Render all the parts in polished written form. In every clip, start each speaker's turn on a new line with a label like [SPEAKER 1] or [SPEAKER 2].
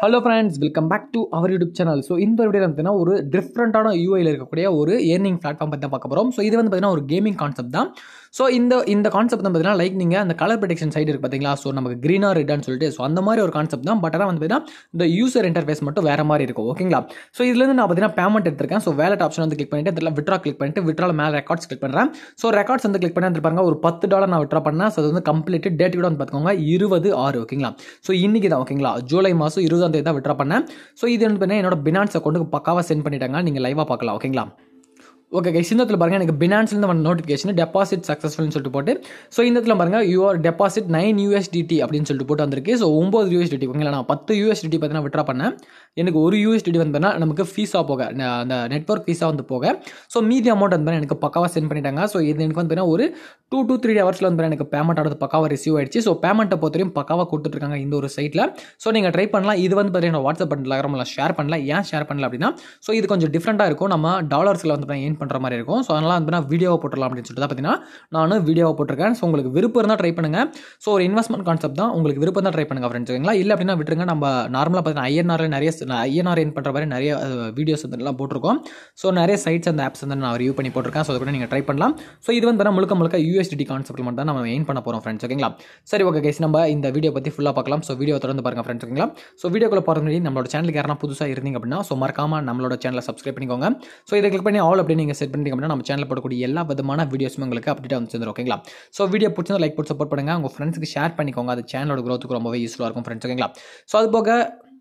[SPEAKER 1] Hello friends, welcome back to our YouTube channel. So இந்த வீடியோல வந்து ஒரு டிஃபரண்டான UI ல இருக்கக்கூடிய ஒரு earning platform பத்தி பார்க்க போறோம். So இது வந்து பாத்தீங்கன்னா ஒரு gaming concept தான். So இந்த கான்செப்ட் வந்து பாத்தீங்கன்னா லைக் நீங்க அந்த கலர் ப்ரெடிக்ஷன் சைடு இருக்கு பாத்தீங்களா? சோ நமக்கு green or red ன்னு சொல்லிட்டு சோ அந்த மாதிரி ஒரு கான்செப்ட் தான். பட் ஆனா வந்து பாத்தீங்கன்னா இந்த யூசர் இன்டர்ஃபேஸ் மட்டும் வேற மாதிரி இருக்கும். ஓகேங்களா? சோ இதுல இருந்து நான் பாத்தீங்கன்னா பேமெண்ட் எடுத்துர்க்கேன். சோ வாலெட் ஆப்ஷன் வந்து கிளிக் பண்ணிட்டு அதுல வித்ட்ரா கிளிக் பண்ணிட்டு வித்ட்ரால மேல ரெக்கார்ட்ஸ் கிளிக் பண்றேன். சோ ரெக்கார்ட்ஸ் வந்து கிளிக் பண்ணி பாருங்க ஒரு $10 நான் வித்ட்ரா பண்ணேன். சோ அது வந்து கம்ப்ளீட் டேட் கூட வந்து பாத்துக்கோங்க 20/6 ஓகேங்களா? சோ இன்னைக்கு தான் ஓகேங்களா? ஜூலை மாசம் 20ஆம் தேதி தான் வித்ட்ரா பண்ணேன். சோ இது வந்து என்னோட Binance அக்கவுண்ட்க்கு பக்காவா சென்ட் பண்ணிட்டாங்க. நீங்க லைவா பார்க்கலாம் ஓகேங்களா? ஓகே கைஸ் இந்த இடத்துல பாருங்க எனக்கு Binance-ல இருந்து வந்த நோட்டிஃபிகேஷன் டெபாசிட் சக்சஸ்ஃபுல்னு சொல்லிட்டு போட்டு சோ இந்த இடத்துல பாருங்க யுவர் டெபாசிட் 9 USDT அப்படின்னு சொல்லிட்டு போட்டு வந்திருக்கு. சோ 9 USDT ஓகேங்களா? நான் 10 USDT பார்த்தீங்கன்னா வித்ட்ரா பண்ணேன். எனக்கு ஒரு USDT வந்தனா நமக்கு ஃபீஸா போக அந்த நெட்வொர்க் ஃபீஸா வந்து போக சோ மீதி அமௌண்ட் வந்து எனக்கு பக்காவா சென்ட் பண்ணிட்டாங்க. சோ இது எனக்கு வந்து ஒரு 2 to 3 ஹவர்ஸ்ல வந்து எனக்கு பேமெண்ட் ஆனது பக்காவா ரிசீவ் ஆயிடுச்சு. சோ பேமெண்ட்டை பொறுத்தவரையும் பக்காவா கொடுத்துட்டு இருக்காங்க இந்த ஒரு சைட்ல. சோ நீங்க ட்ரை பண்ணலாம். இது வந்து பாத்தீங்கன்னா வாட்ஸ்அப் Telegramல ஷேர் பண்ணல. ஏன் ஷேர் பண்ணல அப்படின்னா சோ இது கொஞ்சம் டிஃபரெண்டா இருக்கும். நம்ம டாலர்ஸ்ல வந்து ஏர்ன் பண்ற மாதிரி இருக்கும். சோ அதனால வந்து நான் வீடியோவை போட்டுடலாம் அப்படின்னு சொல்லிட்டு தான் பாத்தீங்கன்னா நானும் வீடியோவை போட்டிருக்கேன். சோ உங்களுக்கு விருப்பம் இருந்தா ட்ரை பண்ணுங்க. சோ ஒரு இன்வெஸ்ட்மெண்ட் கான்செப்ட் தான். உங்களுக்கு விருப்பம் தான் ட்ரை பண்ணுங்க ஃப்ரெண்ட்ஸ் ஓகேங்களா? இல்ல அப்படின்னா விட்டுருங்க. நம்ம நார்மலா பாத்தீங்கன்னா ஐஎன்ஆர் ஏர்ன் பண்ற மாதிரி நிறைய வீடியோஸ் வந்து எல்லாம் போட்டிருக்கோம். சோ நிறைய சைட்ஸ் அந்த ஆப்ஸ் வந்து நான் ரிவ்யூ பண்ணி போட்டிருக்கேன். சோ அது கூட நீங்க ட்ரை பண்ணலாம். சோ இது வந்து முழுக்க USDT கான்செப்ட்ல மட்டும் தான் நம்ம ஏர்ன் பண்ண போறோம் ஃப்ரெண்ட்ஸ் ஓகேங்களா? சரி ஓகே கைஸ் நம்ம இந்த வீடியோ பத்தி ஃபுல்லா பார்க்கலாம். சோ வீடியோ தொடர்ந்து பாருங்க ஃப்ரெண்ட்ஸ் ஓகேங்களா? சோ வீடியோக்குள்ள போறதுக்கு முன்னாடி நம்மளோட சேனலுக்கு யாரா புதுசா இருந்தீங்க அப்படின்னா சோ மறக்காம நம்மளோட சேனலை சப்ஸ்கிரைப் பண்ணிக்கோங்க. சோ இதை கிளிக் பண்ணி ஆல் அப்படி நீங்க செட் பண்ணிட்டீங்க அப்படின்னா நம்ம சேனல்ல போடக்கூடிய எல்லா விதமான வீடியோஸும் உங்களுக்கு அப்டேட் வந்து சேர்ந்துரும் ஓகேங்களா? சோ வீடியோ பிடிச்சா லைக் போட்டு சப்போர்ட் பண்ணுங்க. உங்க ஃப்ரெண்ட்ஸ்க்கு ஷேர் பண்ணிக்கோங்க. அது சேனலோட growth-க்கு ரொம்பவே யூஸ்ஃபுல்லா இருக்கும் ஃப்ரெண்ட்ஸ் ஓகேங்களா? சோ அது போக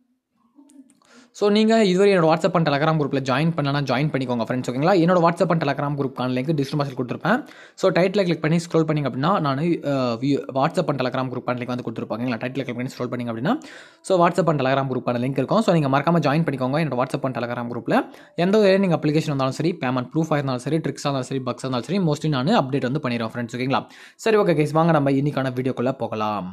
[SPEAKER 1] ஸோ நீங்கள் இதுவரை என்னோட வாட்ஸ்அப் அண்ட் டெலகிராம் குரூப்பில் ஜாயின் பண்ணலன்னா ஜாயின் பண்ணிக்கோங்க ஃப்ரெண்ட்ஸ் ஓகேங்களா? என்னோட வாட்ஸ்அப் அண்ட் டெலகிராம் குரூப்க்கான லிங்க் டிஸ்கிரிப்ஷன் பாக்ஸில் கொடுத்துருப்பேன். ஸோ டைட்டில் கிளிக் பண்ணி ஸ்க்ரோல் பண்ணிங்க அப்படின்னா நான் வாட்ஸ்அப் அண்ட் டெலகிராம் குரூப்பான லிங்க் வந்து கொடுத்துருப்பாங்க. டைட்டில் கிளிக் பண்ணி ஸ்க்ரோல் பண்ணிங்க அப்படின்னா ஸோ வாட்ஸ்அப் அண்ட் டெலகிராம் குரூப்பான லிங்க் இருக்கும். ஸோ நீங்கள் மறக்காம ஜாயின் பண்ணிக்கோங்க என்னோட வாட்ஸ்அப் அண்ட் டெலகிராம் குரூப்பில். எந்த ஒரு நீங்கள் அப்ளிகேஷன் இருந்தாலும் சரி, பேமெண்ட் ப்ரூஃபாக இருந்தாலும் சரி, ட்ரிக்ஸாக இருந்தாலும் சரி, பக்ஸாக இருந்தாலும் சரி, மோஸ்ட்லி நான் அப்டேட் வந்து பண்ணிடுவேன் ஃப்ரெண்ட்ஸ் ஓகேங்களா? சரி ஓகே கைஸ் வாங்க நம்ம இன்னைக்கான வீடியோக்குள்ளே போகலாம்.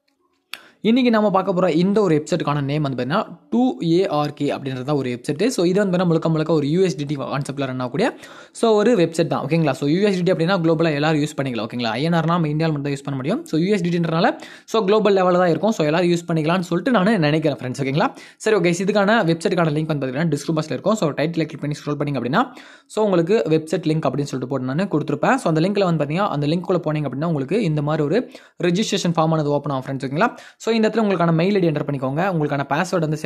[SPEAKER 1] இன்னைக்கு நம்ம பார்க்க போகிற இந்த ஒரு வெப்சைட்டுக்கான நேம் வந்து பார்த்தீங்கன்னா 2ARK அப்படின்றத ஒரு வெப்சைட். ஸோ இது வந்து முழுக்க ஒரு USDT கான்செப்ட்ல ரன் ஆகக்கூடிய ஸோ ஒரு வெப்சைட் தான் ஓகேங்களா? ஸோ USDT அப்படின்னா குளோபலாக எல்லாரும் யூஸ் பண்ணிக்கலாம் ஓகேங்களா? ஐஎன்ஆர்னா நம்ம இந்தியாவில் மட்டும் தான் யூஸ் பண்ண முடியும். ஸோ USDTன்றனால ஸோ குளோபல் லெவலில் தான் இருக்கும். ஸோ எல்லாரும் யூஸ் பண்ணிக்கலாம்னு சொல்லிட்டு நான் நினைக்கிறேன் ஃப்ரெண்ட்ஸ் ஓகேங்களா? சரி ஓகே இதுக்கான வெப்சைட்டுக்கான லிங்க் வந்து பார்த்தீங்கன்னா டிஸ்கிரிப்ஷன் பாக்ஸில் இருக்கும். ஸோ டைட்டில் கிளிக் பண்ணி ஸ்க்ரோல் பண்ணிங்க அப்படின்னா ஸோ உங்களுக்கு வெப்சைட் லிங்க் அப்படின்னு சொல்லிட்டு போட்டு நான் கொடுத்துருப்பேன். ஸோ அந்த லிங்க்ல வந்து பார்த்தீங்கன்னா அந்த லிங்க்குள்ள போனீங்க அப்படின்னா உங்களுக்கு இந்த மாதிரி ஒரு ரெஜிஸ்ட்ரேஷன் ஃபார்ம் ஆனது ஓப்பன் ஆகும் ஃப்ரெண்ட்ஸ் ஓகேங்களா? ஸோ இந்த இடத்துல உங்களுக்கான மெயில் ஐடி என்டர் பண்ணிக்கோங்க. உங்களுக்கான பாஸ்வேர்டு வந்து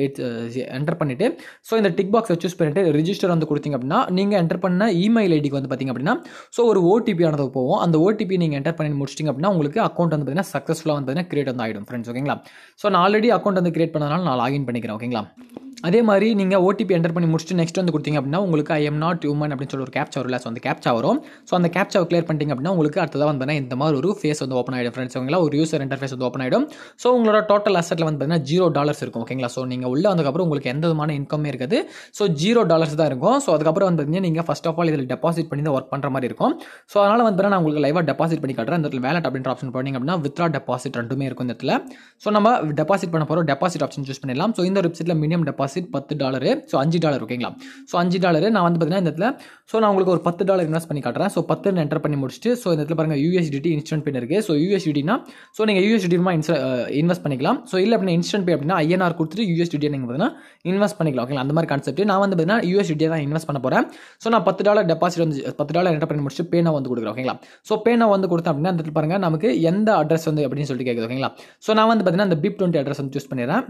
[SPEAKER 1] என்டர் பண்ணிட்டு ஸோ இந்த டிக் பாக்ஸை சூஸ் பண்ணிட்டு ரிஜிஸ்டர் வந்து கொடுத்தீங்க அப்படின்னா நீங்கள் என்டர் பண்ண இமெயில் ஐடிக்கு வந்து பார்த்தீங்க அப்படின்னா ஸோ ஒரு OTP ஆனது போகும். அந்த OTP நீங்கள் என்டர் பண்ணி முடிச்சிட்டிங்க அப்படின்னா உங்களுக்கு அக்கௌண்ட் வந்து பார்த்தீங்கன்னா சக்ஸஸ்ஃபுல்லாக வந்து பார்த்தீங்கன்னா கிரியேட் வந்து ஆகிடும் ஃப்ரெண்ட்ஸ் ஓகேங்களா? ஸோ நான் ஆல்ரெடி அக்கௌண்ட் வந்து கிரியேட் பண்ணதுனால நான் லாகின் பண்ணிக்கிறேன் ஓகேங்களா? அதே மாதிரி நீங்கள் OTP என்டர் பண்ணி முடிச்சுட்டு நெக்ஸ்ட் வந்து கொடுத்தீங்க அப்படின்னா உங்களுக்கு ஐ எம் நாட் ஹியூமன் அப்படின்னு சொல்லி ஒரு கேப்சா வரல. ஸோ அந்த கேப்சா வரும். ஸோ அந்த கேப்சாவை கிளியர் பண்ணிட்டீங்க அப்படின்னா உங்களுக்கு அடுத்ததாக வந்து இந்த மாதிரி ஒரு ஃபேஸ் வந்து ஓப்பன் ஆகிடும் ஃப்ரெண்ட்ஸ் ஓகேங்களா? ஒரு யூசர் இன்டர்ஃபேஸ் வந்து ஓப்பன் ஆகிடும். ஸோ உங்களோட டோட்டல் அசெட்டில் வந்து பார்த்தீங்கன்னா $0 இருக்கும் ஓகேங்களா? ஸோ நீங்கள் உள்ள வந்ததுக்கப்புறம் உங்களுக்கு எந்த விதமான இன்கமே இருக்காது. ஸோ $0 தான் இருக்கும். ஸோ அதுக்கப்புறம் வந்து பார்த்தீங்கன்னா நீங்கள் ஃபர்ஸ்ட் ஆஃப் ஆல் இதில் டெபாசிட் பண்ணி தான் ஒர்க் பண்ணுற மாதிரி இருக்கும். ஸோ அதனால் வந்து நான் உங்களுக்கு லைவாக டெபாசிட் பண்ணி காட்டுறேன். இந்த இடத்துல வேலட் அப்படின்ற ஆப்ஷன் போனீங்க அப்படின்னா வித்ரா டெபாசிட் ரெண்டுமே இருக்கும் இந்த இடத்துல. ஸோ நம்ம டெபாசிட் பண்ண போகிறோம். டெபாசிட் ஆப்ஷன் சூஸ் பண்ணிடலாம். ஸோ இந்த வெப்சைட்டில் மினிமம் டெபாசிட் $10. ஸோ $5 ஓகேங்களா? ஸோ $5 நான் வந்து பார்த்தீங்கன்னா இந்த இடத்துல ஸோ நான் உங்களுக்கு ஒரு $10 இன்வெஸ்ட் பண்ணி காட்டுறேன். ஸோ 10 என்டர் பண்ணி முடிச்சுட்டு ஸோ இந்த இடத்துல பாருங்க USDT இன்ஸ்டன்ட் பே இருக்கு. ஸோ USDTனா ஸோ நீங்கள் USDT இன்வெஸ்ட் பண்ணிக்கலாம். ஸோ இல்லை அப்படின்னா இன்ஸ்டன்ட் பே அப்படின்னா INR கொடுத்துட்டு USDT நீங்கள் பார்த்தீங்கன்னா இன்வெஸ்ட் பண்ணிக்கலாம் ஓகேங்களா? அந்த மாதிரி கான்செப்ட். நான் வந்து பார்த்தீங்கன்னா USDT தான் இன்வெஸ்ட் பண்ண போகிறேன். ஸோ நான் $10 டெபாசிட் வந்து $10 என்டர் பண்ணி முடிச்சுட்டு பே நான் வந்து கொடுக்குறேன் ஓகேங்களா? ஸோ பே நான் வந்து கொடுத்தேன் அப்படின்னா இந்த இடத்துல பாருங்க நமக்கு எந்த அட்ரஸ் வந்து அப்படின்னு சொல்லிட்டு கேட்குது ஓகேங்களா? ஸோ நான் வந்து பார்த்தீங்கன்னா இந்த BIP20 அட்ரஸ் வந்து சூஸ் பண்ணிடுறேன்.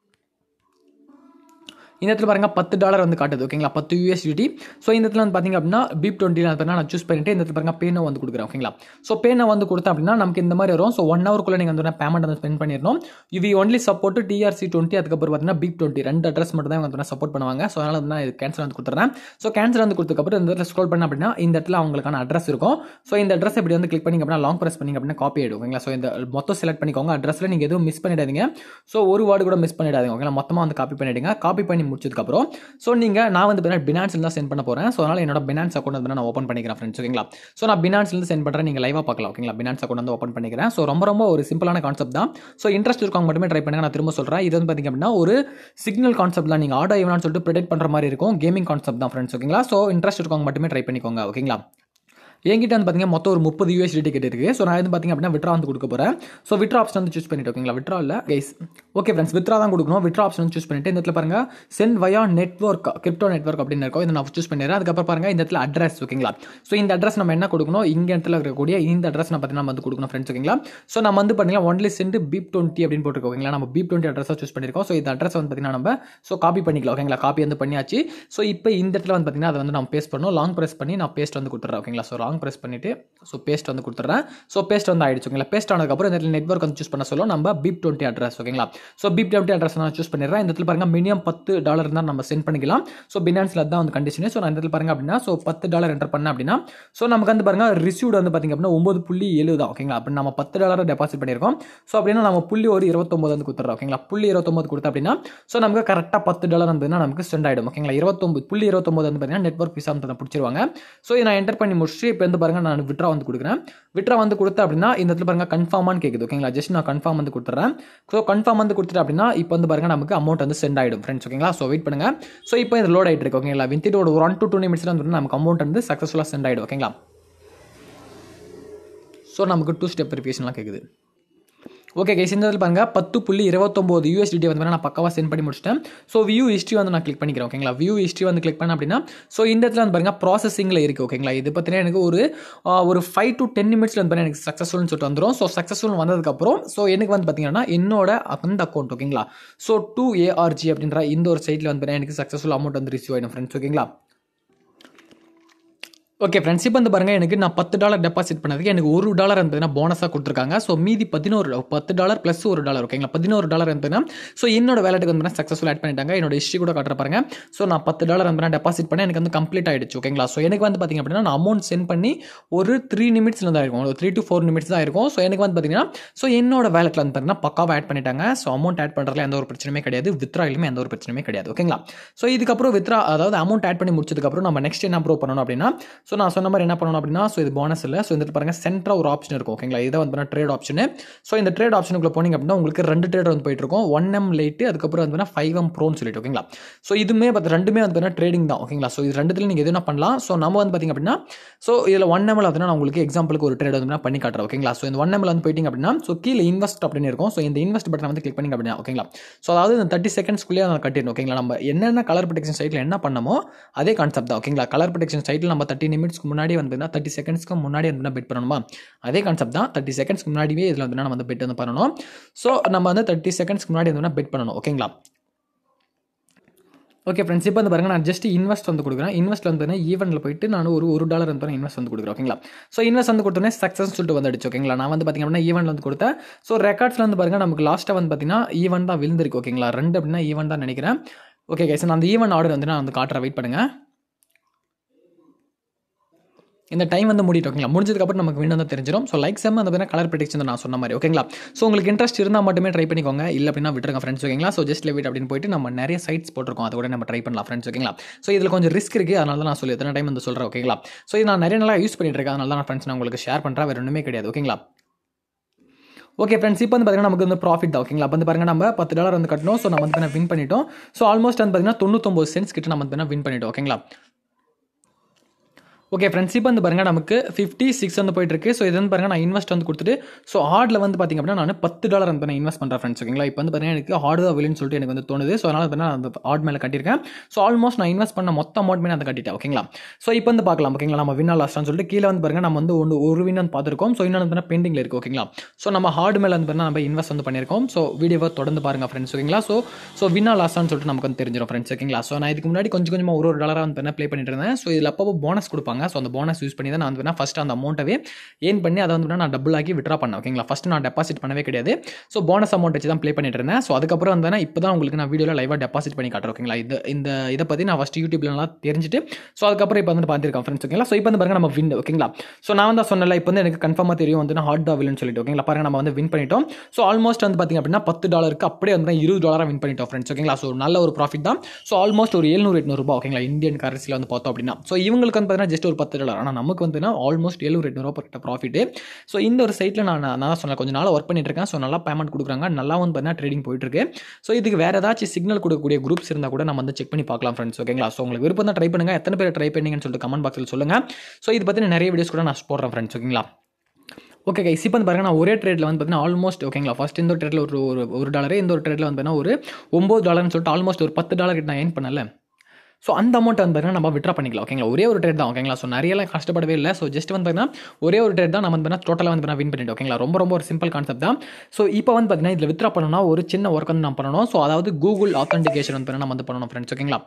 [SPEAKER 1] இந்த இடத்துல பாருங்க $10 வந்து காட்டுது ஓகேங்களா? 10 USDT. ஸோ இந்த இடத்துல வந்து பார்த்தீங்க அப்படின்னா BIP20 நான் சூஸ் பண்ணிட்டு இந்த இடத்துல பாருங்க பேனை வந்து கொடுக்குறேன் ஓகேங்களா? ஸோ பேனை வந்து கொடுத்தேன் அப்படின்னா நமக்கு இந்த மாதிரி வரும். ஸோ 1 ஹவருக்குள்ள நீங்கள் வந்து பேமெண்ட் வந்து ஸ்பெண்ட் பண்ணிடணும். இது ஒன்லி சப்போர்ட் TRC20 அதுக்கப்புறம் பார்த்தீங்கன்னா BIP20 ரெண்டு அட்ரஸ் மட்டும் தான் வந்து சப்போர்ட் பண்ணுவாங்க. ஸோ அதனால வந்து இது கேன்சல் வந்து கொடுத்துறேன். ஸோ கேன்சல் வந்து கொடுத்ததுக்கப்புறம் இந்த இடத்துல ஸ்க்ரோல் பண்ண அப்படின்னா இந்த இடத்துல அவங்களுக்கான அட்ரஸ் இருக்கும். ஸோ இந்த அட்ரஸ் இப்படி வந்து கிளிக் பண்ணிங்க அப்படின்னா லாங் ப்ரெஸ் பண்ணிங்க அப்படின்னா காப்பி ஆகிடும் ஓகேங்களா? ஸோ இந்த மொத்தம் செலக்ட் பண்ணிக்கோங்க. அட்ரஸில் நீங்கள் எதுவும் மிஸ் பண்ணிடாதீங்க. ஸோ ஒரு வேர்டு கூட மிஸ் பண்ணிடாதீங்க ஓகேங்களா? மொத்தமாக வந்து காப்பி பண்ணிடுங்க. காப்பி பண்ணி முடிச்சதுக்கப்புறம் ஸோ நான் வந்து Binance-ல தான் சென்ட் பண்ண போகிறேன். ஸோ அதனால் என்னோட Binance அக்கௌண்ட் வந்து நான் ஓப்பன் பண்ணிக்கிறேன் ஃப்ரெண்ட்ஸ் ஓகேங்களா? ஸோ நான் Binance-லேருந்து சென்ட் பண்ணுறேன். நீங்கள் லைவாக பார்க்கலாம் ஓகேங்களா? Binance அக்கௌண்ட் வந்து ஓப்பன் பண்ணிக்கிறேன். ஸோ ரொம்ப ஒரு சிம்பிளான கான்செப்ட் தான். ஸோ இன்ட்ரெஸ்ட் இருக்கவங்க மட்டுமே ட்ரை பண்ணுங்க. நான் திரும்ப சொல்கிறேன். இது வந்து பார்த்தீங்க அப்படின்னா ஒரு சிக்னல் கான்செப்ட் தான். நீங்கள் ஆர்டர் ஈவனான்னு சொல்லிட்டு ப்ரெடிக்ட் பண்ணுற மாதிரி இருக்கும். கேமிங் கான்செப்ட் தான் ஃப்ரெண்ட்ஸ் ஓகேங்களா? ஸோ இன்ட்ரெஸ்ட் இருக்கவங்க மட்டுமே ட்ரை பண்ணிக்கோங்க ஓகேங்களா? என்கிட்ட வந்து பார்த்தீங்கன்னா மொத்தம் ஒரு 30 USDT கிட்ட இருக்குது. ஸோ நான் வந்து பார்த்தீங்க அப்படின்னா விட்ரா வந்து கொடுக்க போகிறேன். ஸோ விட்ரா ஆப்ஷன் வந்து சூஸ் பண்ணிட்டு ஓகேங்களா? விட்ரா இல்லை கைஸ் ஓகே ஃப்ரெண்ட்ஸ், வித்ரா தான் கொடுக்கணும். வித்ரா ஆப்ஷன் சூஸ் பண்ணிட்டு இந்த இடத்துல பாருங்க send via network crypto network அப்படின்னு இருக்கும். இதை நான் சூஸ் பண்ணிடுறேன். அதுக்கப்புறம் பாருங்க இந்த இடத்துல அட்ரஸ் ஓகேங்களா. ஸோ இந்த அட்ரஸ் நம்ம என்ன கொடுக்கணும், இங்கே இடத்துல இருக்கக்கூடிய இந்த அட்ரஸ் நம்ம பார்த்தீங்கன்னா வந்து கொடுக்கணும் ஃப்ரெண்ட்ஸ் ஓகேங்களா. ஸோ நம்ம வந்து பார்த்தீங்கன்னா ஒன்லி சென்ட் பீப் 20 அப்படின்னு போட்டுருக்கோம் ஓகேங்களா. நம்ம பீப் 20 அட்ரஸாக சூஸ் பண்ணியிருக்கோம். ஸோ இந்த அட்ரஸ் வந்து பார்த்தீங்கன்னா நம்ம காப்பி பண்ணிக்கலாம் ஓகேங்களா. காப்பி வந்து பண்ணியாச்சு. ஸோ இப்போ இந்த இடத்துல வந்து பார்த்தீங்கன்னா அதை வந்து நம்ம பேஸ்ட் பண்ணணும். லாங் ப்ரெஸ் பண்ணி நான் பேஸ்ட் வந்து கொடுத்துட்றேன் ஓகேங்களா. ஸோ லாங் ப்ரெஸ் பண்ணிட்டு பேஸ்ட் வந்து கொடுத்துட்றேன். ஸோ பேஸ்ட் வந்து ஆயிடுச்சு ஓகேங்களா. பேஸ்ட் ஆனதுக்கப்புறம் இந்த இடத்துல நெட்வொர்க் வந்து சூஸ் பண்ண சொல்லும். நம்ம பீப் 20 அட்ரஸ் ஓகேங்களா. ஸோ பீப் 20 அட்ரஸ் நான் சூஸ் பண்ணிடுறேன். இந்த இடத்துல பாருங்க மினிமம் $10 தான் நம்ம சென்ட் பண்ணிக்கலாம். ஸோ பினான்ஸ்ல தான் வந்து கண்டிஷன். ஸோ நான் இந்த இடத்துல பாருங்க அப்படின்னா $10 என்டர் பண்ணேன் அப்படின்னா ஸோ நமக்கு வந்து பாருங்க ரிசீவ்டு வந்து பார்த்தீங்க அப்படின்னா 9.7 தான் ஓகேங்களா. அப்படி நம்ம $10 டெபாசிட் பண்ணியிருக்கோம். ஸோ அப்படின்னா நம்ம புள்ளி ஒரு 29 வந்து கொடுத்துறோம் ஓகேங்களா. புள்ளி 29 கொடுத்தா அப்படின்னா ஸோ நமக்கு கரெக்டாக $10 வந்து நமக்கு சென்ட் ஆகிடும் ஓகேங்களா. 29.29 வந்து பார்த்தீங்கன்னா நெட்வொர்க் விசா வந்து பிடிச்சிருவாங்க. ஸோ இதை நான் என்டர் பண்ணி முடிச்சு இப்போ வந்து பாருங்க நான் விட்ரா வந்து கொடுக்குறேன். விட்ரா வந்து கொடுத்தா அப்படின்னா இந்த இடத்துல பாருங்க கன்ஃபார்மான்னு கேட்குது ஓகேங்களா. ஜஸ்ட் நான் கன்ஃபார்ம் வந்து கொடுத்துறேன். ஸோ கன்ஃபார்ம் வந்து கொடுத்துட்டு அப்படின்னா இப்போ வந்து பாருங்க நமக்கு அமௌண்ட் வந்து சென்ட் ஆகிடும் ஃப்ரெண்ட்ஸ் ஓகேங்களா. ஸோ வெயிட் பண்ணுங்க. ஸோ இப்போ இது லோட் ஆகிட்டு இருக்கு ஓகேங்களா. வித்தின் ஒரு 1 to 2 நிமிட்ஸ்ல வந்து நமக்கு அமௌண்ட் வந்து சக்ஸஸ்ஃபுல்லாக சென்ட் ஆகிடும் ஓகேங்களா. ஸோ நமக்கு 2 ஸ்டெப் வெரிஃபிகேஷன்லாம் கேட்குது. ஓகே கைஸ், இந்த இடத்துல பாருங்க 10.29 USDT வந்து நான் பக்காவாக சென்ட் பண்ணி முடிச்சிட்டேன். ஸோ வியூ ஹிஸ்ட்ரி வந்து நான் கிளிக் பண்ணிக்கிறேன் ஓகேங்களா. வியூ ஹிஸ்ட்ரி வந்து கிளிக் பண்ண அப்படின்னா ஸோ இந்த இடத்துல வந்து பாருங்க ப்ராசஸிங்கில் இருக்குது ஓகேங்களா. இது பார்த்தீங்கன்னா எனக்கு ஒரு 5 to 10 நிமிட்ஸ்ல வந்து எனக்கு சக்ஸஸ்ஃபுல்னு சொல்லிட்டு வந்துடும். ஸோ சக்ஸஸ்ஃபுல் வந்ததுக்கப்புறம் ஸோ எனக்கு வந்து பார்த்தீங்கன்னா என்னோட அந்த அக்கௌண்ட் ஓகேங்களா. ஸோ 2ARG அப்படின்ற இந்த ஒரு சைட்டில் வந்து பார்த்தீங்கன்னா எனக்கு சக்ஸஸ்ஃபுல் அமௌண்ட் வந்து ரிசீவ் ஆகிடும் ஃப்ரெண்ட்ஸ் ஓகேங்களா. ஓகே ஃப்ரெண்ட்ஸ், இப்போ வந்து பாருங்க எனக்கு நான் $10 டெபாசிட் பண்ணதுக்கு எனக்கு $1 இருந்ததுன்னா போனஸாக கொடுத்துருக்காங்க. ஸோ மீதி $10 ப்ளஸ் $1 ஓகேங்களா. $11 இருந்ததுன்னா ஸோ என்னோட வேலட்டுக்கு வந்து சக்ஸஸ்ஃபுல் ஆட் பண்ணிட்டாங்க. என்னோட ஹிஸ்ட்ரி கூட காட்டுற பாருங்க. ஸோ நான் $10 இருந்தேன்னா டெபாசிட் பண்ண எனக்கு வந்து கம்ப்ளீட் ஆயிடுச்சு ஓகேங்களா. ஸோ எனக்கு வந்து பார்த்தீங்க அப்படின்னா நான் அமௌண்ட் சென்ட் பண்ணி ஒரு 3 நிமிட்ஸ்ல தான் இருக்கும். ஒரு 3 to 4 நிமிட்ஸ் தான் இருக்கும். ஸோ எனக்கு வந்து பார்த்தீங்கன்னா ஸோ என்னோட வேலட்டில் வந்து பார்த்தீங்கன்னா பக்காவாக ஆட் பண்ணிட்டாங்க. ஸோ அமௌண்ட் ஆட் பண்ணுறதுல எந்த ஒரு பிரச்சனையுமே கிடையாது. வித்ராயிலுமே எந்த ஒரு பிரச்சனையுமே கிடையாது ஓகேங்களா. ஸோ இதுக்கப்புறம் வித்ரா அதாவது அமௌண்ட் ஆட் பண்ணி முடிச்சதுக்கப்புறம் நம்ம நெக்ஸ்ட் என்ன ப்ரூவ் பண்ணணும் அப்படின்னா ஸோ நான் சொன்ன மாதிரி என்ன பண்ணணும் அப்படின்னா ஸோ இது போனஸ் இல்லை. ஸோ இந்த பாருங்க சென்டரா ஒரு ஆப்ஷன் இருக்கும் ஓகேங்களா. இதை வந்து ட்ரேட் ஆப்ஷன். ஸோ இந்த ட்ரேட் ஆப்ஷனுக்குள்ள போனீங்க அப்படின்னா உங்களுக்கு 2 ட்ரேட் வந்து போயிட்டு இருக்கும். 1M லைட் அதுக்கப்புறம் வந்து 5M ப்ரோன்னு சொல்லிட்டு ஓகேங்களா. ஸோ இதுமே ரெண்டுமே வந்து ட்ரேடிங் தான் ஓகேங்களா. ஸோ இது ரெண்டுத்துல நீங்கள் எதுனா பண்ணலாம். ஸோ நம்ம வந்து பார்த்தீங்க அப்படின்னா ஸோ இதில் 1M வந்து நான் உங்களுக்கு எக்ஸாம்பிளுக்கு ஒரு ட்ரேட் வந்து பண்ணி காட்டுறேன் ஓகேங்களா. ஸோ இந்த 1M வந்து போயிட்டீங்க அப்படின்னா ஸோ கீழே இன்வெஸ்ட் அப்படின்னு இருக்கும். ஸோ இந்த இன்வெஸ்ட் பட்டன் வந்து கிளிக் பண்ணிங்க அப்படின்னா ஓகேங்களா. ஸோ அதாவது இந்த 30 செகண்ட்ஸ்க்குள்ளேயே நான் கட்டிடணும் ஓகேங்களா. நம்ம என்னென்ன கலர் ப்ரொடெக்ஷன் சைட்டில் என்ன பண்ணமோ அதே கான்செப்ட் தான் ஓகேங்களா. கலர் ப்ரொடெக்ஷன் சைட்டில் நம்ம 30 நிமிட்ஸ்க்கு முன்னாடி வந்து 30 செகண்ட்ஸ்க்கு முன்னாடி வந்து பெட் பண்ணணுமா அதே கான்செப்ட் தான். 30 செகண்ட்ஸ்க்கு முன்னாடியே இதில் வந்து நம்ம வந்து பெட் வந்து பண்ணணும். ஸோ நம்ம வந்து 30 செகண்ட்ஸ்க்கு முன்னாடி வந்து பெட் பண்ணணும் ஓகேங்களா. ஓகே ஃப்ரெண்ட்ஸ், இப்போ வந்து பாருங்க நான் ஜஸ்ட் இன்வெஸ்ட் வந்து கொடுக்குறேன். இன்வெஸ்ட் வந்து ஈவெண்ட்டில் போயிட்டு நான் ஒரு $1 வந்து இன்வெஸ்ட் வந்து கொடுக்குறேன் ஓகேங்களா. ஸோ இன்வெஸ்ட் வந்து கொடுத்தோன்னே சக்ஸஸ் சொல்லிட்டு வந்துடுச்சு ஓகேங்களா. நான் வந்து பார்த்தீங்க அப்படின்னா ஈவெண்ட் வந்து கொடுத்தேன். ஸோ ரெக்கார்ட்ஸில் வந்து பாருங்க நமக்கு லாஸ்ட்டாக வந்து பார்த்தீங்கன்னா ஈவெண்ட் தான் விழுந்திருக்கு ஓகேங்களா. 2 அப்படின்னா ஈவெண்ட் தான் நினைக்கிறேன். ஓகே கைஸ், நான் அந்த ஈவெண்ட் ஆர்டர் வந்து நான் வந்து காட்டுற வெயிட் பண்ணுங்க. இந்த டைம் வந்து முடிட்டு ஓகேங்களா. முடிஞ்சதுக்கப்புறம் நமக்கு வின் வந்து தெரிஞ்சிடும். ஸோ லைக் செம்ம அந்த கலர் ப்ரொடெக்ஷன் நான் சொன்ன மாதிரி ஓகேங்களா. ஸோ உங்களுக்கு இன்ட்ரெஸ்ட் இருந்தால் மட்டுமே ட்ரை பண்ணிக்கோங்க. இல்லை அப்படின்னா விட்டுருங்க ஃப்ரெண்ட்ஸ் ஓகேங்களா. ஸோ ஜஸ்ட் லெவிட் அப்படின்னு போயிட்டு நம்ம நிறைய சைட்ஸ் போட்டிருக்கோம். அதை கூட நம்ம ட்ரை பண்ணலாம் ஃப்ரெண்ட்ஸ் ஓகேங்களா. ஸோ இதில் கொஞ்சம் ரிஸ்க் இருக்குது. அதனால தான் நான் சொல்லி எத்தனை டைம் வந்து சொல்கிறேன் ஓகேங்களா. ஸோ இது நான் நிறைய நாளாக யூஸ் பண்ணிட்டு இருக்கேன். அதனால தான் நான் ஃப்ரெண்ட்ஸ் நான் உங்களுக்கு ஷேர் பண்ணுறேன். வேறு ஒன்றுமே கிடையாது ஓகேங்களா. ஓகே ஃப்ரெண்ட்ஸ், இப்போ வந்து பார்த்தீங்கன்னா நமக்கு வந்து ப்ராஃபிட் தான் ஓகேங்களா. வந்து பாருங்க நம்ம $10 வந்து கட்டணும். ஸோ நம்ம வந்து வின் பண்ணிட்டோம். ஸோ ஆல்மோஸ்ட் வந்து பார்த்தீங்கன்னா 99 சென்ட்ஸ் கிட்ட நம்ம வந்து வின் பண்ணிட்டோம் ஓகேங்களா. ஓகே ஃப்ரெண்ட்ஸ், இப்போ வந்து பாருங்க நமக்கு 56 வந்து போயிட்டு இருக்கு. ஸோ இது வந்து பாருங்க நான் இன்வெஸ்ட் வந்து கொடுத்துட்டு ஸோ ஹார்டில் வந்து பார்த்தீங்க அப்படின்னா நான் $10 வந்து நான் இன்வெஸ்ட் பண்ணுறேன் ஃப்ரெண்ட்ஸ் ஓகேங்களா. இப்போ வந்து பார்த்தீங்கன்னா எனக்கு ஹார்டு தான் வில்லுன்னு சொல்லிட்டு எனக்கு வந்து தோணுது. ஸோ அதனால நான் அந்த ஹார்ட் மேலே கட்டியிருக்கேன். ஸோ ஆல்மோஸ்ட் நான் இன்வெஸ்ட் பண்ண மொத்த அமௌண்ட்மே நான் கட்டிட்டேன் ஓகேங்களா. ஸோ இப்போ வந்து பார்க்கலாம் ஓகேங்களா. நம்ம வின்னா லாஸ்ட்டான்னு சொல்லிட்டு கீழே வந்து பாருங்க நம்ம வந்து ஒரு வின் வந்து பார்த்துருக்கோம். ஸோ இன்னொன்று வந்து பெண்டிங்கில் இருக்குது ஓகேங்களா. ஸோ நம்ம ஹார்டு மேலே வந்து நம்ம இன்வெஸ்ட் வந்து பண்ணியிருக்கோம். ஸோ வீடியோவை தொடர்ந்து பாருங்க ஃப்ரெண்ட்ஸ் ஓகேங்களா. ஸோ வின்னா லாஸ்ட்டான்னு சொல்லிட்டு நமக்கு வந்து தெரிஞ்சிடும் ஃப்ரெண்ட்ஸ் ஓகேங்களா. ஸோ நான் இதுக்கு முன்னாடி கொஞ்சம் கொஞ்சமாக ஒரு $1 வந்து ப்ளே பண்ணிட்டு இருந்தேன். ஸோ இதில் அப்போ போனஸ் கொடுப்பாங்க. ஸோ அந்த போனஸ் யூஸ் பண்ணி தான் நான் வந்து ஃபஸ்ட்டு அந்த அமௌண்ட்டவே ஏன் பண்ணி அதை வந்து நான் டபுள் ஆக்கி விட்ரா பண்ணேன் ஓகேங்களா. ஃபஸ்ட்டு நான் டெபாசிட் பண்ணவே கிடையாது. ஸோ போனஸ் அமௌண்ட் வச்சு தான் ப்ளே பண்ணிட்டு இருந்தேன். ஸோ அதுக்கப்புறம் வந்து இப்போ தான் உங்களுக்கு நான் வீடியோவில் லைவாக டெபாசிட் பண்ணி காட்டுறேன் ஓகேங்களா. இதை பற்றி நான் ஃபஸ்ட்டு யூடியூப்லாம் தெரிஞ்சுட்டு ஸோ அதுக்கப்புறம் இப்போ வந்து பார்த்துருக்கேன் ஃப்ரெண்ட்ஸ் ஓகேங்களா. ஸோ இப்போ வந்து பாருங்க நம்ம வின் ஓகேங்களா. ஸோ நான் வந்து சொன்னல இப்போ வந்து எனக்கு கன்ஃபார்மாக தெரியும் வந்து நான் ஹார்ட் தான் வில்லுன்னு சொல்லிட்டு ஓகேங்களா. பாருங்க நம்ம வந்து வின் பண்ணிட்டோம். ஸோ ஆல்மோஸ்ட் வந்து பார்த்தீங்க அப்படின்னா $10 அப்படியே வந்து $20 வின் பண்ணிட்டோம் ஃப்ரெண்ட்ஸ் ஓகேங்களா. ஸோ நல்ல ஒரு ப்ராஃபிட் தான். ஸோ ஆல்மோஸ்ட் ஒரு 700-800 ஓகேங்களா இந்தியன் கரன்சியில் வந்து பார்த்தோம் அப்படின்னா. ஸோ இவங்களுக்கு வந்து பார்த்தீங்கன்னா ஜஸ்ட் ஒரு $10. ஆனால் நமக்கு வந்து ஆல்மோஸ்ட் $700-800 ப்ராஃபிட்டு. ஸோ இந்த ஒரு சைட்டில் நான் சொன்னேன் கொஞ்சம் நாள் ஒர்க் பண்ணிட்டு இருக்கேன். ஸோ நல்லா பேமெண்ட் கொடுக்குறாங்க. நல்லா வந்து பார்த்தீங்கன்னா ட்ரேடிங் போயிட்டு இருக்கு. ஸோ இதுக்கு வேறு ஏதாச்சும் சிக்னல் கொடுக்கக்கூடிய குரூப்ஸ் இருந்தால் கூட நம்ம வந்து செக் பண்ணி பார்க்கலாம் ஃப்ரெண்ட்ஸ் ஓகேங்களா. ஸோ உங்களுக்கு விருப்பம் தான் ட்ரை பண்ணுங்கள். எத்தனை பேர் ட்ரை பண்ணீங்கன்னு சொல்லிட்டு கமெண்ட் பாக்ஸில் சொல்லுங்கள். ஸோ இது பற்றின நிறைய வீடியோஸ் கூட நான் போடுறேன் ஃப்ரெண்ட்ஸ் ஓகேங்களா. ஓகே கைஸ், இப்போ வந்து பாருங்க நான் ஒரே ட்ரேடில் வந்து பார்த்தீங்கன்னா ஆல்மோஸ்ட் ஓகேங்களா, ஃபஸ்ட் இந்த ஒரு ட்ரேடில் ஒரு $1, இந்த ஒரு ட்ரேடில் வந்து பார்த்தீங்கன்னா ஒரு $9 சொல்லிட்டு ஆல்மோஸ்ட் ஒரு $10 கிட்ட நான் ஏர்ன் பண்ணல. ஸோ அந்த அமௌண்ட் வந்து பார்த்தீங்கன்னா நம்ம விட்ரா பண்ணிக்கலாம். ஓகேங்களா, ஒரே ஒரு ட்ரேட் தான். ஓகேங்களா, ஸோ நிறையலாம் கஷ்டப்படவே இல்லை. ஸோ ஜஸ்ட் வந்து பார்த்தீங்கன்னா ஒரே ஒரு ட்ரேட் தான் நம்ம வந்து பார்த்தீங்கன்னா டோட்டலாக வந்து வின் பண்ணிட்டு. ஓகேங்களா, ரொம்ப ஒரு சிம்பிள் கான்செப்ட் தான். ஸோ இப்போ வந்து பார்த்தீங்கன்னா இதில் வித்ரா பண்ணணும்னா ஒரு சின்ன ஒர்க் வந்து நம்ம பண்ணணும். ஸோ அதாவது கூகுள் ஆத்தென்டிகேஷன் வந்து நம்ம வந்து பண்ணணும் ஃப்ரெண்ட்ஸ். ஓகேங்களா,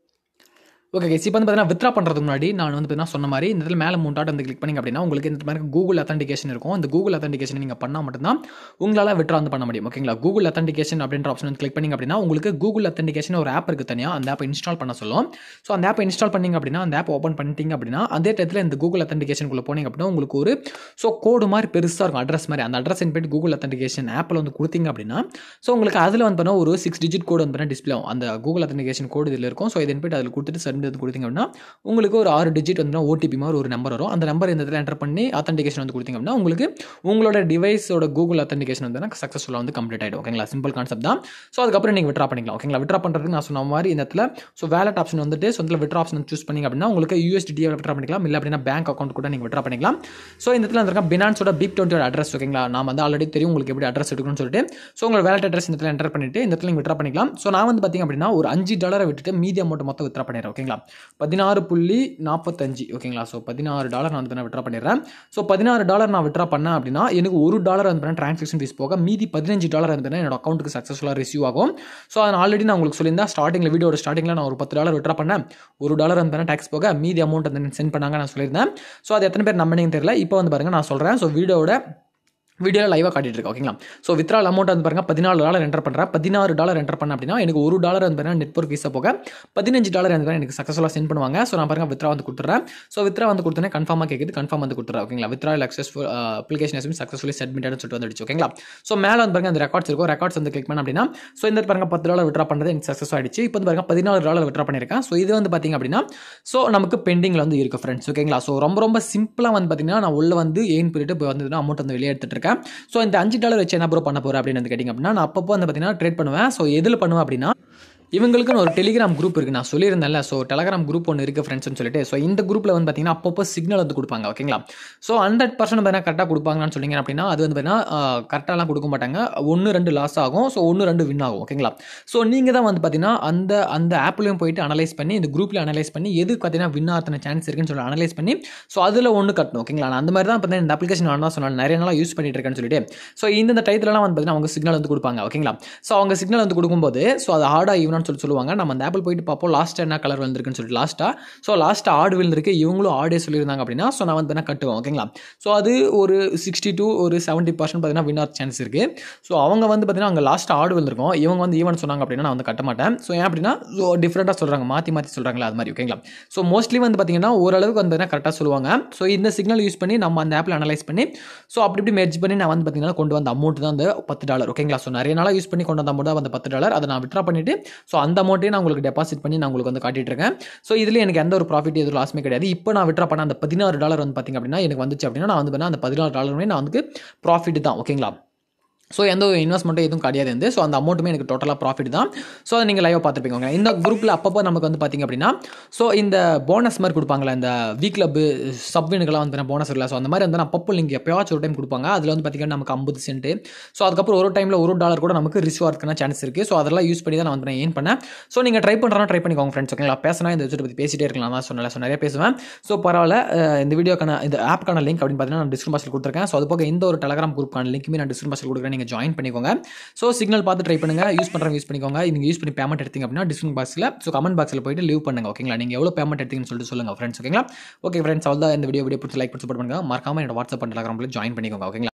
[SPEAKER 1] ஓகே கைஸ், இப்போ வந்து பார்த்தீங்கன்னா வித்ரா பண்ணுறதுக்கு முன்னாடி நான் வந்து பார்த்தீங்கன்னா சொன்ன மாதிரி இந்த இடத்துல மேலே 3 டாட் வந்து கிளிக் பண்ணிங்க அப்படின்னா உங்களுக்கு இந்த மாதிரி கூகுள் அத்தென்டிகேஷன் இருக்கும். இந்த கூகுள் அத்தென்டிகேஷன் நீங்கள் பண்ணால் மட்டும்தான் உங்களால் வித்ரா வந்து பண்ண முடியும். ஓகேங்களா, கூகுள் அத்தென்டிகேஷன் அப்படின்ற ஆப்ஷன் வந்து கிளிக் பண்ணிங்க அப்படின்னா உங்களுக்கு கூகுள் அத்தென்டிகேஷன் ஒரு ஆப் இருக்குது தனியாக, அந்த ஆப்பை இன்ஸ்டால் பண்ண சொல்லும். ஸோ அந்த ஆப்பை இன்ஸ்டால் பண்ணிங்க அப்படின்னா அந்த ஆப் ஓப்பன் பண்ணிட்டீங்க அப்படின்னா அதே டயத்தில் இந்த கூகுள் அத்தென்டிகேஷனுக்குள்ளே போனீங்க அப்படின்னா உங்களுக்கு ஒரு கோடு மாதிரி பெருசாக இருக்கும், அட்ரஸ் மாதிரி. அந்த அட்ரஸ் போய்ட்டு கூகுள் அத்தென்டிகேஷன் ஆப்பில் வந்து கொடுத்தீங்க அப்படின்னா ஸோ உங்களுக்கு அதில் வந்து பார்த்தீங்கன்னா ஒரு 6 டிஜிட் கோடு வந்து டிஸ்பிளே ஆகும். அந்த கூகுள் அத்தென்டிகேஷன் கோடு இதில் இருக்கும். ஸோ இதை போய்ட்டு அதில் கொடுத்துட்டு சப்மிட் வந்து கொடுத்தீங்க அப்படின்னா உங்களுக்கு ஒரு 6 டிஜிட் வந்து ஓடிபி மாதிரி ஒரு நம்பர் வரும். அந்த நம்பர் இந்த இடத்துல என்டர் பண்ணி ஆத்தென்டிகேஷன் வந்து கொடுத்தீங்க அப்படின்னா உங்களுக்கு உங்களோட டிவைஸோட கூகுள் அத்தென்டிகேஷன் வந்து சக்ஸஸ்ஃபுல்லாக வந்து கம்ப்ளீட் ஆகிடும். ஓகேங்களா, சிம்பிள் கான்செப்ட் தான். ஸோ அதுக்கப்புறம் நீங்கள் விட்ரா பண்ணிக்கலாம். ஓகேங்களா, விட்ரா பண்ணுறதுக்கு நான் சொன்ன மாதிரி இந்த இடத்துல ஸோ வேலட் ஆப்ஷன் வந்துட்டு ஸோ இதில் விட்ரா ஆப்ஷன் சூஸ் பண்ணிங்க அப்படின்னா உங்களுக்கு USDT விட்ரா பண்ணிக்கலாம், இல்லை அப்படின்னா பேங்க் அக்கௌண்ட் கூட நீங்கள் விட்ரா பண்ணிக்கலாம். ஸோ இந்த இடத்துல இருக்க பினான்ஸோட BIP20 அட்ரஸ். ஓகேங்களா, நான் வந்து ஆல்ரெடி தெரியும் உங்களுக்கு எப்படி அட்ரஸ் எடுக்கணும்னு சொல்லிட்டு. ஸோ உங்கள் வேலட் அட்ரஸ் இந்த இடத்துல என்டர் பண்ணிட்டு இந்த இடத்துல நீங்கள் விட்ரா பண்ணிக்கலாம். ஸோ நான் வந்து பார்த்தீங்க அப்படின்னா ஒரு $5 விட்டுட்டு மீதி அமௌண்ட் மொத்தம் விட்ரா பண்ணிடுறேன். ஓகேங்களா, 16.45. ஓகேங்களா, ஸோ $16 நான் வந்து விட்ரா பண்ணிடுறேன். ஸோ $16 நான் விட்ரா பண்ணேன் அப்படின்னா எனக்கு $1 வந்து டிரான்சாக்ஷன் ஃபீஸ் போக மீதி $15 வந்து என்னோட அக்கௌண்ட்டுக்கு சக்ஸஸ்ஃபுல்லாக ரிசீவ் ஆகும். ஸோ அதை ஆல்ரெடி நான் உங்களுக்கு சொல்லியிருந்தேன் ஸ்டார்டிங்கில், வீடியோட ஸ்டார்டிங்கில் நான் ஒரு $10 விட்ரா பண்ணேன், $1 வந்து டேக்ஸ் போக மீதி அமௌண்ட் வந்து சென்ட் பண்ணாங்க நான் சொல்லியிருந்தேன். ஸோ அது எத்தனை பேர் நம்பினீங்கன்னு தெரியல. இப்போ வந்து பாருங்கள் நான் சொல்கிறேன். ஸோ வீடியோவில் லைவாக காட்டிட்டு இருக்கேன். ஓகேங்களா, ஸோ வித்ரால் அமௌண்ட் வந்து பாருங்கள் $14 என்டர் பண்ணுறேன். $16 என்டர் பண்ண அப்படின்னா எனக்கு $1 வந்து பாருங்கள் நெட்வொர்க் ஃபீஸை போக $15 வந்து எனக்கு சக்ஸஸ்ஃபுல்லாக சென்ட் பண்ணுவாங்க. ஸோ நான் பாருங்கள் வித்ரா வந்து கொடுத்துறேன். ஸோ வித்ரா வந்து கொடுத்தோன்னே கன்ஃபார்மாக கேட்குது, கன்ஃபார்ம் வந்து கொடுத்துறேன். ஓகேங்களா, வித்ரா சக்ஸஸ்ஃபுல் அப்ளிகேஷன் சக்ஸஸ்ஃபுல்லி சப்மிட்டட்னு சொல்லிட்டு வந்துடுச்சு. ஓகேங்களா, ஸோ மேலே வந்து பாருங்கள் அந்த ரெக்கார்ட்ஸ் இருக்கும். ரெக்கார்ட்ஸ் வந்து கிளிக் பண்ண அப்படின்னா ஸோ இந்த பாருங்கள் $10 விட்ரா பண்ணுறது எனக்கு சக்ஸஸ் ஆகிடுச்சு. இப்போ வந்து பாருங்கள் $14 விட்ரா பண்ணியிருக்கேன். ஸோ இது வந்து பார்த்தீங்க அப்படின்னா ஸோ நமக்கு பெண்டிங்கில் வந்து இருக்குது ஃப்ரெண்ட்ஸ். ஓகேங்களா, ஸோ ரொம்ப சிம்பிளாக வந்து பார்த்தீங்கன்னா நான் உள்ள வந்து ஏன் பண்ணிட்டு இப்போ வந்து அமௌண்ட் வந்து வெளியே எடுத்துகிட்டு இருக்கேன். ஸோ இந்த $5 வச்சு என்ன ப்ரோ பண்ண போகிறேன் அப்படின்னு வந்து கேட்டிங்க அப்படின்னா நான் அப்பப்போ வந்து பார்த்தீங்கன்னா ட்ரேட் பண்ணுவேன். ஸோ எதில் பண்ணுவேன் அப்படின்னா இவங்களுக்குன்னு ஒரு டெலிகிராம் குரூப் இருக்குது, நான் சொல்லியிருந்தேன்ல. ஸோ டெலிகிராம் குரூப் ஒன்று இருக்குது ஃப்ரெண்ட்ஸ்னு சொல்லிட்டு. ஸோ இந்த குரூப்பில் வந்து பார்த்தீங்கன்னா அப்பப்போ சிக்னல் வந்து கொடுப்பாங்க. ஓகேங்களா, ஸோ 100% பார்த்தீங்கன்னா கரெக்டாக கொடுப்பாங்கன்னு சொன்னீங்க அப்படின்னா அது வந்து பார்த்தீங்கன்னா கரெக்டாகலாம் கொடுக்க மாட்டாங்க. 1-2 லாஸ் ஆகும், ஸோ 1-2 வின் ஆகும். ஓகேங்களா, ஸோ நீங்கள் தான் வந்து பார்த்தீங்கன்னா அந்த ஆப்லையும் போயிட்டு அனலைஸ் பண்ணி இந்த குரூப்பில் அனலைஸ் பண்ணி எது பார்த்தீங்கன்னா வின் ஆகிறதுன சான்ஸ் இருக்குன்னு சொல்லி அனலைஸ் பண்ணி ஸோ அதில் ஒன்று கட்டணும். ஓகேங்களா, நான் அந்த மாதிரி தான் பார்த்தீங்கன்னா இந்த அப்ளிகேஷன் நான் தான் சொன்னேன் நிறைய நாளாக யூஸ் பண்ணிட்டு இருக்கேன்னு சொல்லிட்டு. ஸோ இந்த டயத்துலலாம் வந்து பார்த்தீங்கன்னா அவங்க சிக்னல் வந்து கொடுப்பாங்க. ஓகேங்களா, ஸோ அவங்க சிக்னல் வந்து கொடுக்கும்போது ஸோ அது ஹார்டாக ஈவனான்னு சொல்லுவாங்க. நம்ம அந்த ஆப்பிள் போயிட்டு பார்ப்போம் லாஸ்ட்டாக என்ன கலர் வந்திருக்குன்னு சொல்லிட்டு லாஸ்ட்டாக ஆடு விழுந்திருக்கு, இவங்களும் ஆடே சொல்லியிருந்தாங்க அப்படின்னா ஸோ நான் வந்து கட்டுவேன். ஓகேங்களா, ஸோ அது ஒரு 60 to 70% பார்த்தீங்கன்னா வின் ஆர் சான்ஸ் இருக்குது. ஸோ அவங்க வந்து பார்த்தீங்கன்னா அங்கே லாஸ்ட்டாக ஆடு விழுந்திருக்கும், இவங்க வந்து ஈவன் சொன்னாங்க அப்படின்னா நான் வந்து கட்ட மாட்டேன். ஸோ ஏன் அப்படின்னா ஸோ டிஃப்ரெண்ட்டாக சொல்கிறாங்க, மாற்றி சொல்கிறாங்களா அது மாதிரி. ஓகேங்களா, ஸோ மோஸ்ட்லி வந்து பார்த்தீங்கன்னா ஓரளவுக்கு வந்து கரெக்டாக சொல்லுவாங்க. ஸோ இந்த சிக்னல் யூஸ் பண்ணி நம்ம அந்த ஆப்பில் அனலைஸ் பண்ணி ஸோ அப்படி மெர்ஜ் பண்ணி நான் வந்து பார்த்தீங்கன்னா கொண்டு வந்த அமௌண்ட் தான் அந்த $10. ஓகேங்களா, ஸோ நிறைய நாளாக யூஸ் பண்ணி கொண்டு வந்த அமௌண்ட் தான் அந்த $10. அதை நான் விட்ரா பண்ணிவிட்டு ஸோ அந்த அமௌண்ட்டே நான் உங்களுக்கு டெபாசிட் பண்ணி நான் உங்களுக்கு வந்து காட்டிட்டு இருக்கேன். ஸோ இதில் எனக்கு எந்த ஒரு ப்ராஃபிட் எதுவும் லாஸ்மே கிடையாது. இப்போ நான் விட்ரா பண்ண அந்த $16 வந்து பார்த்தீங்க அப்படின்னா எனக்கு வந்துச்சு அப்படின்னா நான் வந்து அந்த $16 நான் வந்து ப்ராஃபிட் தான். ஓகேங்களா, ஸோ எந்த ஒரு இன்வெஸ்ட்மெண்ட்டும் எதுவும் கிடையாது வந்து. ஸோ அந்த அமௌண்ட்டுமே எனக்கு டோட்டலாக ப்ராஃபிட் தான். ஸோ அதை நீங்கள் லைவாக பார்த்துருப்பீங்க. இந்த குரூப்பில் அப்பப்போ நமக்கு வந்து பார்த்திங்க அப்படின்னா ஸோ இந்த போனஸ் மாதிரி கொடுப்பாங்களா, இந்த வீக் கிளப் சப்வினுக்கெல்லாம் வந்து போனஸ் இல்லை. ஸோ அந்த மாதிரி வந்து அப்பப்போ நீங்கள் எப்போயாச்சும் ஒரு டைம் கொடுப்பாங்க. அதில் வந்து பார்த்திங்கன்னா நமக்கு 50 சென்ட். ஸோ அதுக்கப்புறம் ஒரு டைமில் $1 கூட நமக்கு ரிசீவ் ஆகிறதுக்கான சான்ஸ் இருக்குது. ஸோ அதெல்லாம் யூஸ் பண்ணி தான் நான் வந்து ஏன் பண்ணேன். ஸோ நீங்கள் ட்ரை பண்ணிக்கோங்க ஃப்ரெண்ட்ஸ். ஓகேங்களா, பேசினா இந்த விஷயத்தை பற்றி பேசிட்டே இருக்கலாம் தான் சொன்னேன். ஸோ நிறைய பேசுவேன். ஸோ பரவாயில்ல, இந்த வீடியோக்கான இந்த ஆப்புக்கான லிங்க் அப்படின்னு பார்த்தீங்கன்னா நான் டிஸ்கிரிப்ஷன் பாக்ஸில் கொடுத்துருக்கேன். ஸோ அது போக இந்த ஒரு டெலிகிராம் குரூப்புக்கான லிங்க்குமே நான் டிஸ்கிரிப்ஷன் பாக்ஸில் கொடுக்குறேன், நீங்கள் ஜாயின் பண்ணிக்கோங்க. ஸோ சிக்னல் பார்த்து ட்ரை பண்ணுங்கள், யூஸ் பண்ணிக்கோங்க. நீங்கள் யூஸ் பண்ணி பேமெண்ட் எடுத்தீங்க அப்படின்னா டிஸ்கிரிப்ஷன் பாக்ஸில் ஸோ கமெண்ட் பாக்ஸில் போயிட்டு லீவ் பண்ணுங்கள். ஓகேங்களா, நீங்கள் எவ்வளோ பேமெண்ட் எடுத்தீங்கன்னு சொல்லிட்டு சொல்லுங்கள் ஃப்ரெண்ட்ஸ். ஓகேங்களா, ஓகே ஃப்ரெண்ட்ஸ், அவ்வளோ தான் இந்த வீடியோ பிடிச்சி லைக் பண்ணி சப்போர்ட் பண்ணுங்கள். மறக்காமல் என்னோட வாட்ஸ்அப் டெலிகிராமில் ஜாயின் பண்ணிக்கோங்க. ஓகேங்களா.